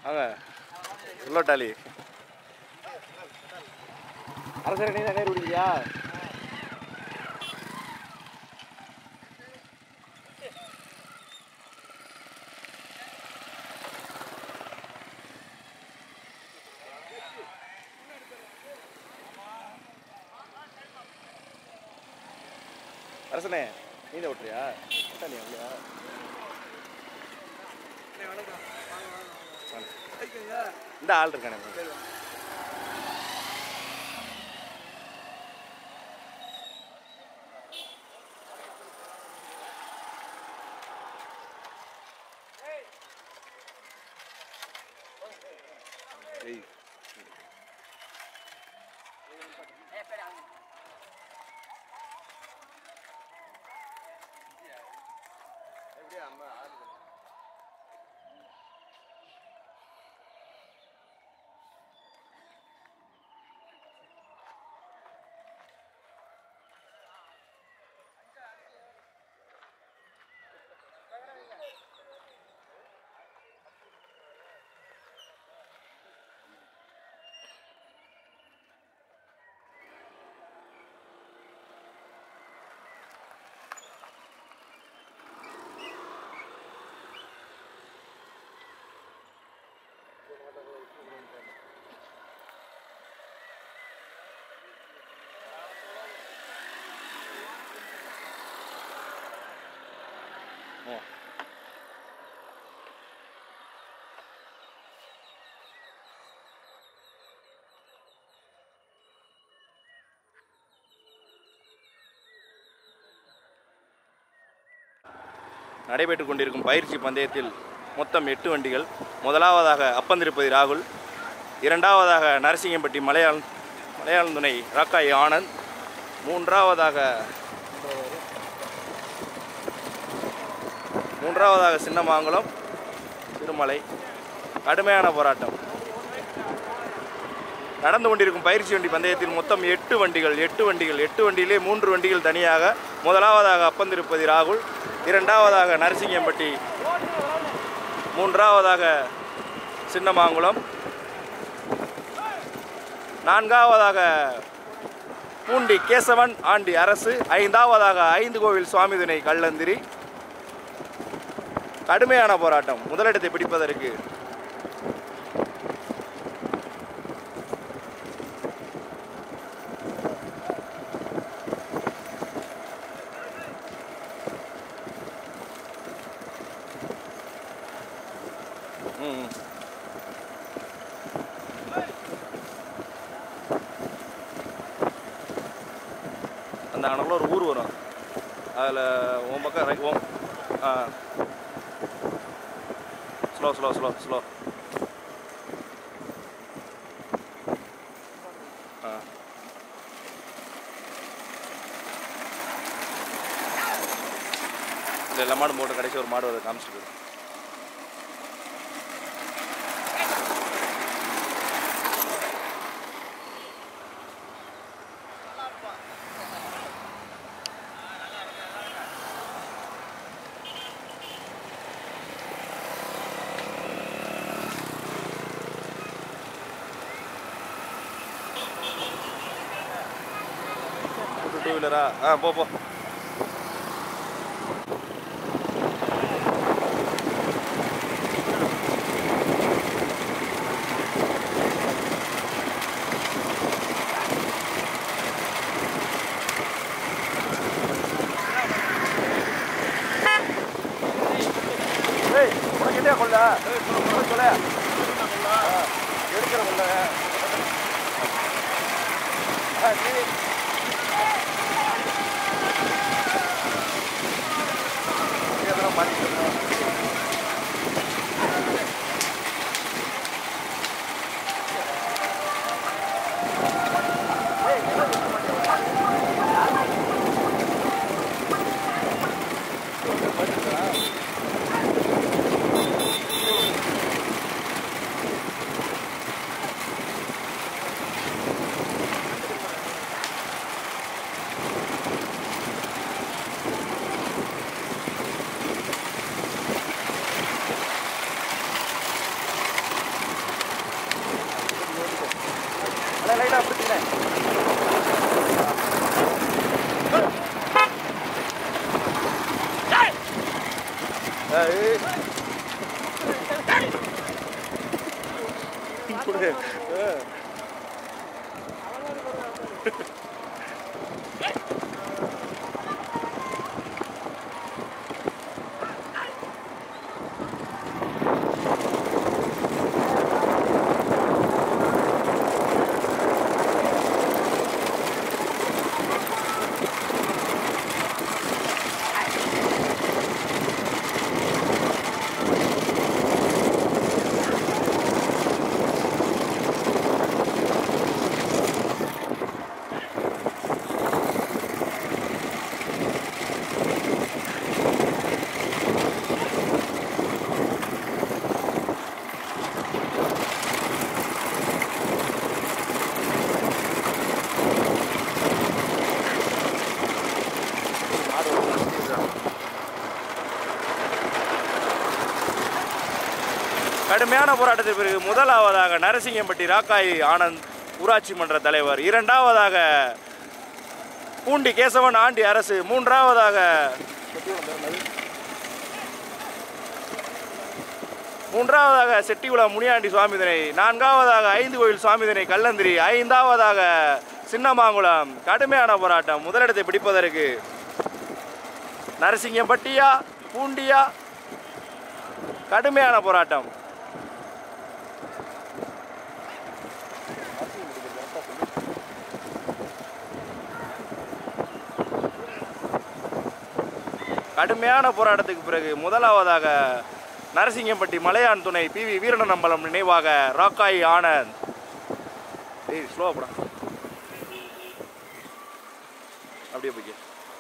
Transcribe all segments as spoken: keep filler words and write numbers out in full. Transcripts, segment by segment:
வாங்க உள்ளோட்டாலி அரசரை நீ தான் நேர் குடிக்கிறியா? அரசனே நீ தான் ஓட்டுறியா? நீ அப்படியா? இந்த ஆள் இருக்கானே நடைபெற்றுக் கொண்டிருக்கும் பயிற்சி பந்தயத்தில் மொத்தம் எட்டு வண்டிகள். முதலாவதாக அப்பந்திருப்பதி ராகுல், இரண்டாவதாக நரசிங்கம்பட்டி மலையாள மலையாளம் துணை ராக்காய் ஆனந்த், மூன்றாவதாக மூன்றாவதாக சின்னமாங்குளம் திருமலை. கடுமையான போராட்டம் நடந்து கொண்டிருக்கும் பயிற்சி வண்டி பந்தயத்தில் மொத்தம் எட்டு வண்டிகள் எட்டு வண்டிகள் எட்டு வண்டியிலே மூன்று வண்டிகள் தனியாக. முதலாவதாக அப்பந்திருப்பதி ராகுல், இரண்டாவதாக நரசிங்கம்பட்டி, மூன்றாவதாக சின்னமாங்குளம், நான்காவதாக பூண்டி கேசவன் ஆண்டி அரசு, ஐந்தாவதாக ஐந்து கோவில் சுவாமி துணை கள்ளந்திரி. கடுமையான போராட்டம் முதலிடத்தை பிடிப்பதற்கு. அந்த அணக்கில் ஒரு ஊர் வரும், அதில் உன் பக்கம் ரைட் ஓம் ஆ ஸ்லோ ஸ்லோ ஸ்லோ ஸ்லோ ஆ இல்லை எல்லா மாடும் போட்டு கடைசி ஒரு மாடு வருது காமிச்சிட்டு. டூ வீலரா? ஆ போ போ. ஏய் உனக்கு என்ன கொள்ள சொல்ல எடுக்கிற கொள்ள சரி கடுமையான போராட்டத்திற்கு பிறகு முதலாவதாக நரசிங்கம்பட்டி ராக்காய் ஆனந்த் ஊராட்சி மன்ற தலைவர், இரண்டாவதாக பூண்டி கேசவன் ஆண்டி அரசு, மூன்றாவதாக மூன்றாவதாக செட்டிகுளம் முனியாண்டி சுவாமிதனை, நான்காவதாக ஐந்து கோயில் சுவாமிதனை கல்லந்திரி, ஐந்தாவதாக சின்னமாங்குளம். கடுமையான போராட்டம். முதலிடத்தை பிடிப்பதற்கு நரசிங்கம்பட்டியா பூண்டியா? கடுமையான போராட்டம். கடுமையான போராட்டத்துக்கு பிறகு முதலாவதாக நரசிங்கம்பட்டி மலையான் துணை பி வி வீரநம்பலம் நினைவாக ராக்காய் ஆனந்த். ஏய் ஸ்லோவா போடா, அப்படியே போய்க்க.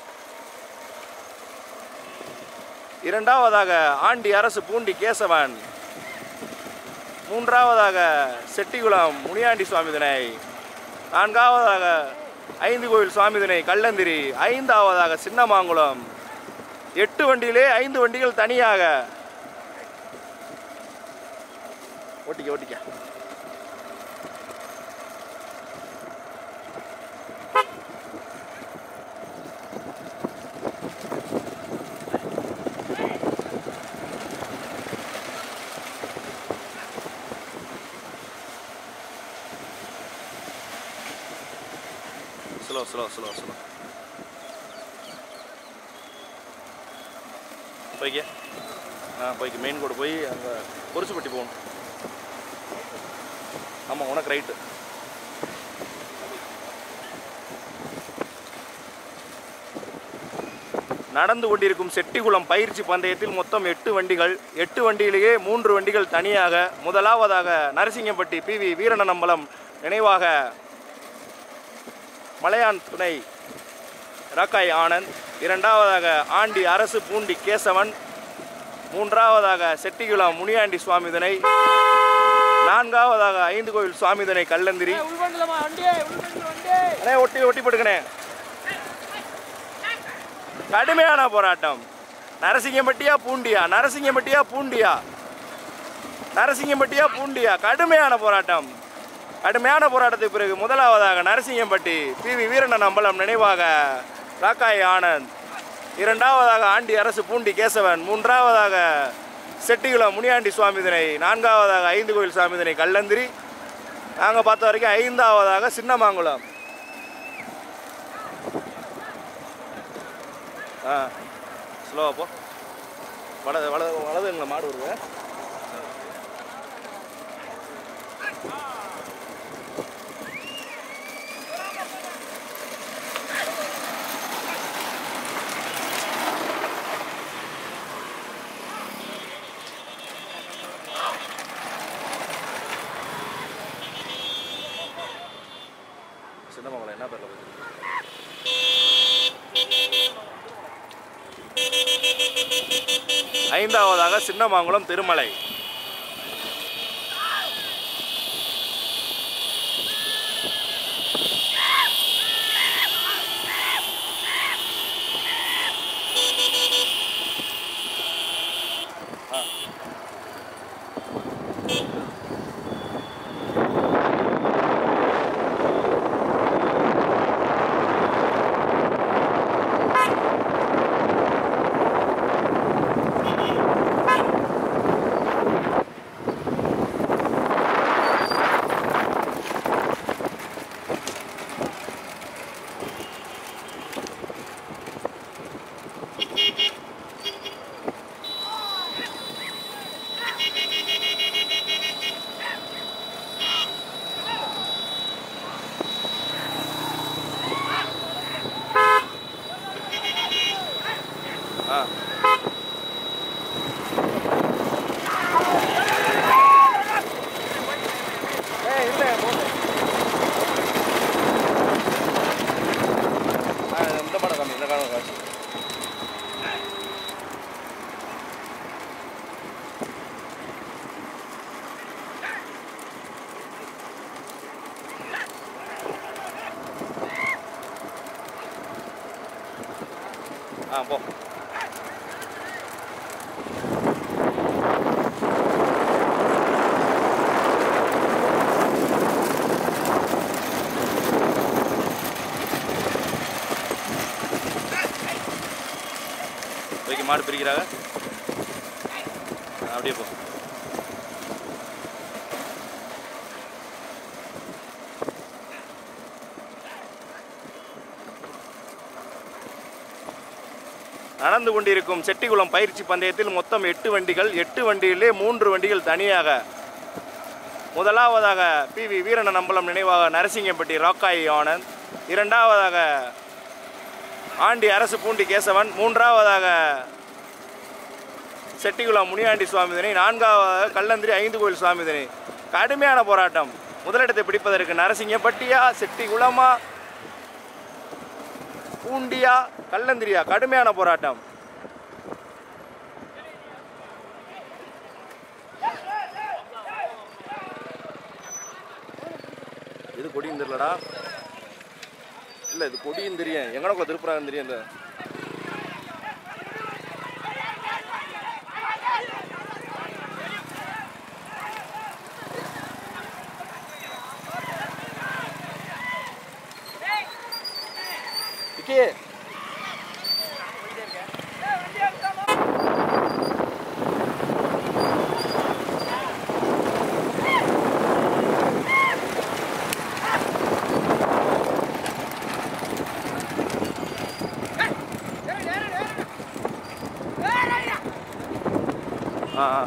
இரண்டாவதாக ஆண்டி அரசு பூண்டி கேசவன், மூன்றாவதாக செட்டிகுளம் முனியாண்டி சுவாமிதனை, நான்காவதாக ஐந்து கோயில் சுவாமிதனை கல்லந்திரி, ஐந்தாவதாக சின்னமாங்குளம். எட்டு வண்டியிலே ஐந்து வண்டிகள் தனியாக. ஓட்டிக்க ஓட்டிக்க. ஸ்லோ ஸ்லோ ஸ்லோ ஸ்லோ போய்க்க. ஆ போய்க்க. மெயின் ரோடு போய் அங்கே பொரிச்சுப்பட்டி போகணும். ஆமாம், உனக்கு ரைட்டு. நடந்து கொண்டிருக்கும் செட்டிகுளம் பயிற்சி பந்தயத்தில் மொத்தம் எட்டு வண்டிகள். எட்டு வண்டியிலேயே மூன்று வண்டிகள் தனியாக. முதலாவதாக நரசிங்கம்பட்டி பி வி வீரநம்பலம் நினைவாக மலையான் துணை ராக்காய் ஆனந்த், இரண்டாவதாக ஆண்டி அரசு பூண்டி கேசவன், மூன்றாவதாக செட்டிகுளம் முனியாண்டி சுவாமிதனை, நான்காவதாக ஐந்து கோயில் சுவாமிதனை கல்லந்திரி. ஒட்டி ஒட்டி போட்டுக்கணே. கடுமையான போராட்டம். நரசிங்கம்பட்டியா பூண்டியா? நரசிங்கம்பட்டியா பூண்டியா? நரசிங்கம்பட்டியா பூண்டியா? கடுமையான போராட்டம். கடுமையான போராட்டத்துக்கு பிறகு முதலாவதாக நரசிங்கம்பட்டி பி வி வீரநம்பலம் நினைவாக ராக்காய் ஆனந்த், இரண்டாவதாக ஆண்டி அரசு பூண்டி கேசவன், மூன்றாவதாக செட்டிகுளம் முனியாண்டி சுவாமிதனை, நான்காவதாக ஐந்து கோயில் சுவாமிதனை கல்லந்திரி, நாங்கள் பார்த்த வரைக்கும் ஐந்தாவதாக சின்னமாங்குளம். ஆ ஸ்லோவா போ. வலது வலது வலதுங்களா மாடு வருவேன். சின்னமங்கலம் என்ன பேரில் போய் ஐந்தாவதாக சின்னமாங்குளம் திருமலை. ஆ போ. மாடு பிரிக்கிறாங்க. அப்படியே போ. நடந்து கொண்டிருக்கும் செட்டிகுளம் பயிற்சி பந்தயத்தில் மொத்தம் எட்டு வண்டிகள். எட்டு வண்டியிலே மூன்று வண்டிகள் தனியாக. முதலாவதாக பி வி வீரண்ண நம்பலம் நினைவாக நரசிங்கம்பட்டி ராக்காயி ஆனந்த், இரண்டாவதாக ஆண்டி அரசு பூண்டி கேசவன், மூன்றாவதாக செட்டிகுளம் முனியாண்டி சுவாமிதனை, நான்காவதாக கல்லந்திரி ஐந்து கோயில் சுவாமிதனை. கடுமையான போராட்டம். முதலிடத்தை பிடிப்பதற்கு நரசிங்கம்பட்டியா, செட்டிகுளமா, பூண்டியா, கல்லந்திரியா, கடுமையான போராட்டம். இது கொடியும் தெரியலடா. இல்லை இது கொடியும் தெரியும், எங்கனக்குள்ள திருப்புறாங்கன்னு தெரியும். இந்த விக்கி ஆ ஆ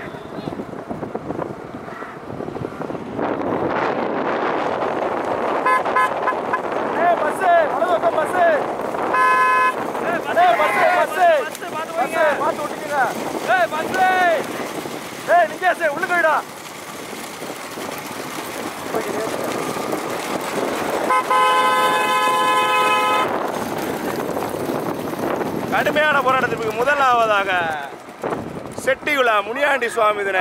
கடுமையான போராட்டத்திற்கு முதலாவதாக செட்டிகுளம் முனியாண்டி சுவாமிதனை.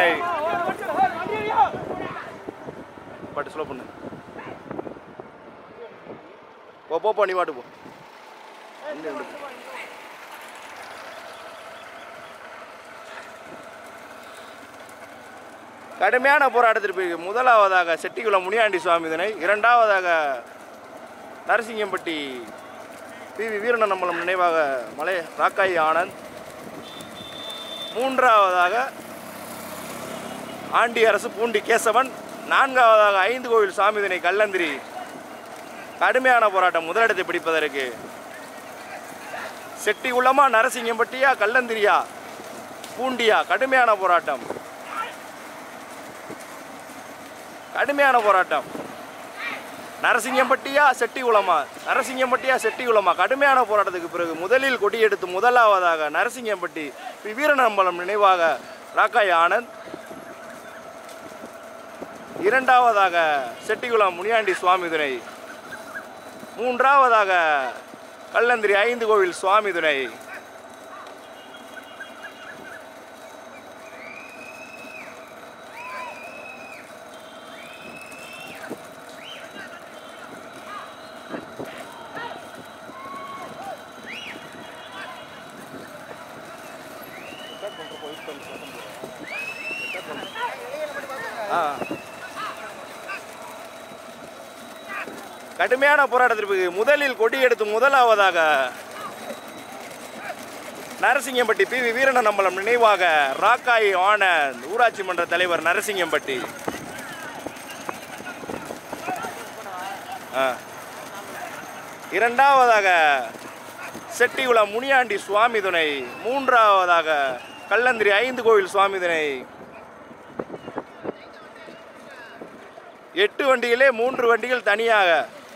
பட்டு ஸ்லோ பண்ணு. போ போ நீ மாட்டு போ. கடுமையான போராட்டத்திற்கு முதலாவதாக செட்டிகுளம் முனியாண்டி சுவாமிதனை, இரண்டாவதாக நரசிங்கம்பட்டி பி வி வீரண்ண நம்பலம் நினைவாக மலை ராக்காயி ஆனந்த், மூன்றாவதாக ஆண்டி அரசு பூண்டி கேசவன், நான்காவதாக ஐந்து கோவில் சுவாமிதனை கல்லந்திரி. கடுமையான போராட்டம். முதலிடத்தை பிடிப்பதற்கு செட்டிகுளமா, நரசிங்கம்பட்டியா, கல்லந்திரியா, பூண்டியா, கடுமையான போராட்டம். கடுமையான போராட்டம். நரசிங்கம்பட்டியா செட்டிகுளமா, நரசிங்கம்பட்டியா செட்டிகுளமா, கடுமையான போராட்டத்துக்கு பிறகு முதலில் கொடியெடுத்து முதலாவதாக நரசிங்கம்பட்டி பி வீரநம்பலம் நினைவாக ராக்காயி ஆனந்த், இரண்டாவதாக செட்டிகுளம் முனியாண்டி சுவாமிதுரை, மூன்றாவதாக கல்லந்திரி ஐந்து கோவில் சுவாமிதுரை. கடுமையான போராட்டத்திற்கு முதலில் கொடியெடுத்து முதலாவதாக நரசிங்கம்பட்டி பி வி வீரண்ண நம்பலம் நினைவாக ராக்காயி ஆனந்த், ஊராட்சி மன்ற தலைவர் நரசிங்கம்பட்டி. இரண்டாவதாக செட்டிகுளம் முனியாண்டி சுவாமி துணை, மூன்றாவதாக கல்லந்திரி ஐந்து கோவில் சுவாமி துணை. எட்டு வண்டிகளே மூன்று வண்டிகள் தனியாக.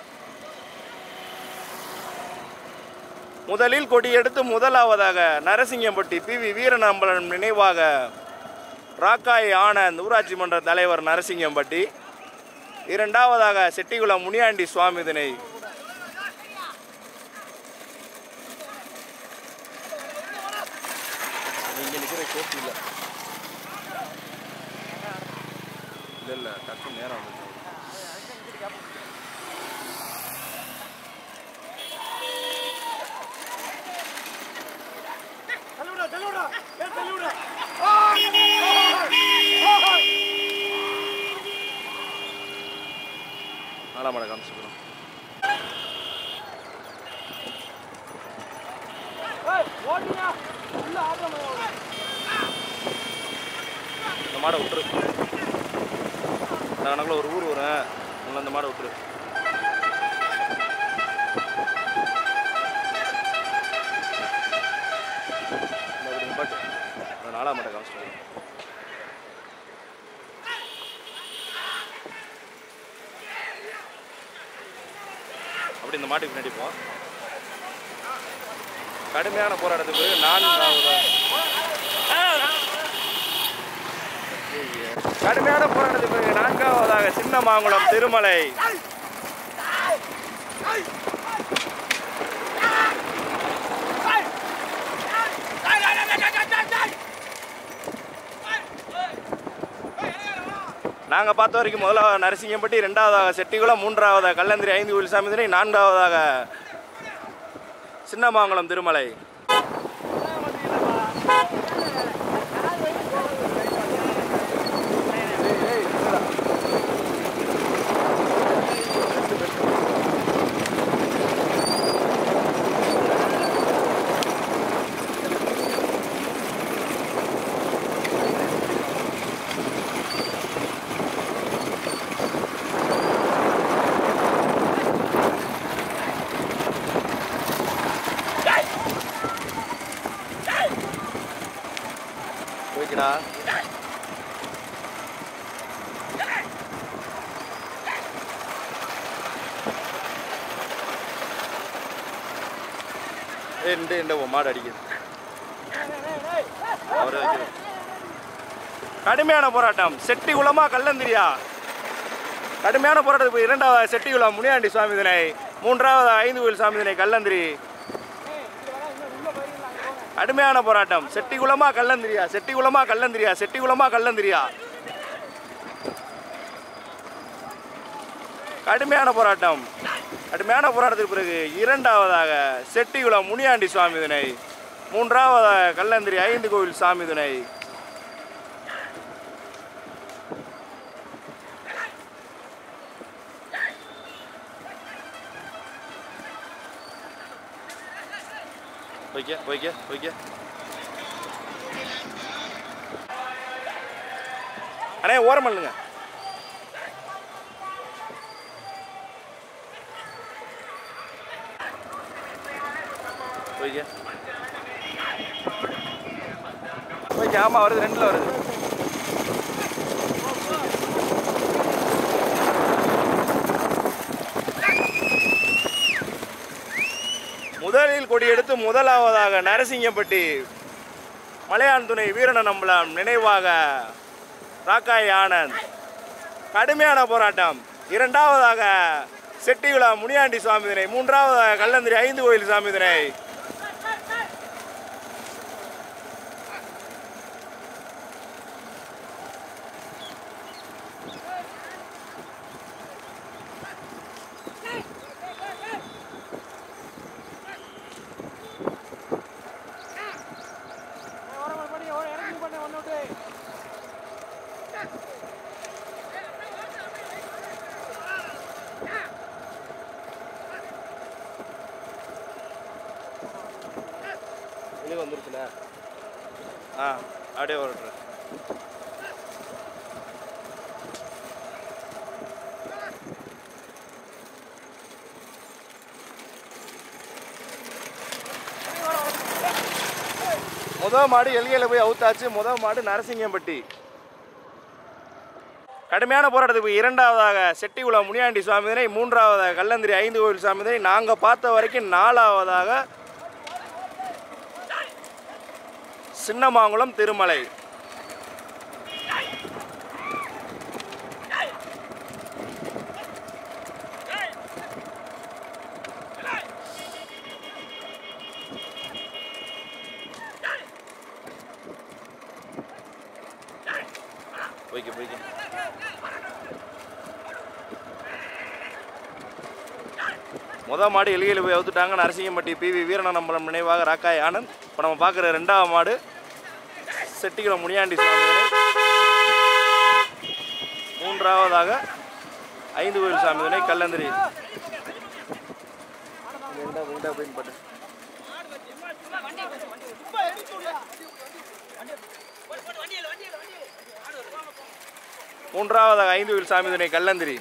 முதலில் கொடியெடுத்து முதலாவதாக நரசிங்கம்பட்டி பி வி வீரநம்பலம் நினைவாக ராக்காயி ஆனந்த், ஊராட்சி மன்ற தலைவர் நரசிங்கம்பட்டி. இரண்டாவதாக செட்டிகுளம் முனியாண்டி சுவாமி திணை. இங்கே நிற்கிற கோப்பு இல்லை இல்லை இல்லை டக்கு நேரம் வந்து நாலாம் மாடு காமிச்சுக்கிறோம். இந்த மாடை விட்டுரு. நான் ஒரு ஊர் வரேன், உங்களை அந்த மாடை விட்டுரு. பட் அந்த நாலாம் மாட்டை காமிச்சு அப்படி இந்த மாட்டுக்கு பின்னாடி போ. கடுமையான போராட்டத்துக்கு நான்காவது கடுமையான போராட்டத்துக்கு பிறகு நான்காவதாக சின்னமாங்குளம் திருமலை. நாங்கள் பார்த்த வரைக்கும் முதலாவது நரசிங்கம்பட்டி, ரெண்டாவதாக செட்டிகுளம், மூன்றாவதாக கல்லந்திரி ஐந்து கோயில் சாமி, நான்காவதாக சின்னமாங்குளம் திருமலை. மாடு அடிக்குது. கடுமையான போராட்டம். செட்டிகுளமா கல்லந்திரியா? கடுமையான போராட்டத்துக்கு இரண்டாவது செட்டிகுளம் முனியாண்டி சுவாமி திணை, மூன்றாவது ஐந்து கோயில் சாமி திணை கல்லந்திரி. கடுமையான போராட்டம். செட்டிகுளமா கல்லந்திரியா? செட்டிகுளமா கல்லந்திரியா? செட்டிகுளமா கல்லந்திரியா? கடுமையான போராட்டம். கடுமையான போராட்டத்துக்கு பிறகு இரண்டாவதாக செட்டிகுளம் முனியாண்டி சுவாமி திணை, மூன்றாவதாக கல்லந்திரி ஐந்து கோவில் சாமி திணை. போய்க்க போய்க்க போய்க்க அண்ணே ஓரம் பண்ணுங்க. போய்க்க போய்க்க. ஆமாம் வருது, ரெண்டில் வருது. முதலில் கொடியெடுத்து முதலாவதாக நரசிங்கம்பட்டி மலையான் துணை வீரநம்பலம் நினைவாக ராக்காய் ஆனந்த். கடுமையான போராட்டம். இரண்டாவதாக செட்டிகுளம் முனியாண்டி சுவாமி திணை, மூன்றாவதாக கல்லந்திரி ஐந்து கோயில் சாமி திணை. வந்துருச்சுல. ஆ அப்படியே ஓடுறேன். முதல் மாடு எல்கையில் போய் அவுத்தாச்சு. முதல் மாடு நரசிங்கம்பட்டி. கடுமையான போராட்டத்துக்கு இரண்டாவதாக செட்டிகுளம் முனியாண்டி சுவாமி திணை, மூன்றாவதாக கல்லந்திரி ஐந்து கோவில் சாமி திணை. நாங்கள் பார்த்த வரைக்கும் நாலாவதாக சின்னமாங்குளம் திருமலை. போய்க்க போய்க்க. முதல் மாடு எலிகையில் போய் அவுத்துட்டாங்க. நரசிங்கம்பட்டி பி வி வீரநம்பலம் நினைவாக ராக்காய் ஆனந்த். இப்போ நம்ம பார்க்குற ரெண்டாவது மாடு செட்டிகுளம் முனியாண்டி சுவாமி துணை. மூன்றாவதாக ஐந்து கோயில் சாமி துணை கல்லந்திரி. மூன்றாவதாக ஐந்து கோயில் சாமி துணை கல்லந்திரி.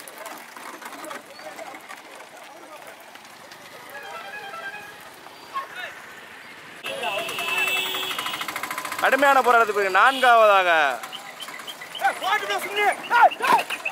கடுமையான போராட்டத்துக்கு நான்காவதாக